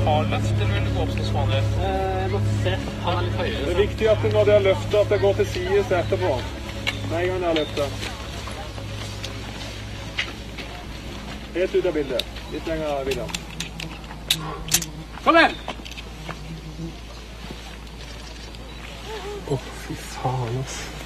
ha løft, eller vil du gå opp som vanlig? Jeg må se. Han litt høyere. Det er viktig at når dere løfter, at det går til sides etterpå. Med en gang dere løfter. Helt ut av bildet. Litt lenger, William. Kom igjen! Fy faen, altså.